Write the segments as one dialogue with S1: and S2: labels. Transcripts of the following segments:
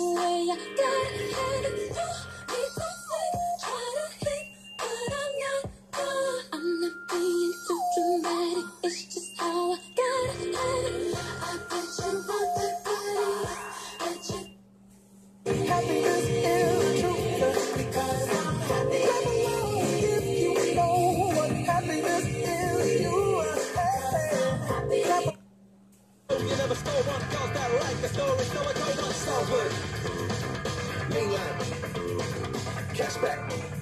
S1: way I gotta have it. People say try to hit, but I'm not. I'm not being too dramatic. It's just how I gotta have it. I bet you want that body. Bet you. Happiness is true because I'm happy. Clap along if you know what happiness is. You are happy. Clap.
S2: You never stole one, cause that like the story, so I told one Southwood. Mainland. Cashback.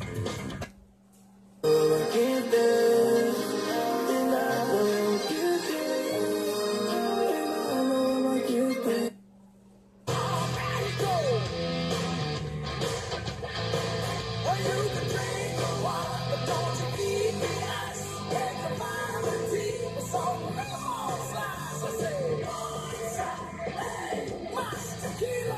S1: Get there, and I will get there, and I will get there. Well, you can drink a while, but don't you feed me ice. Take a bite of tea with some lemon slice. I say, hey, mas tequila.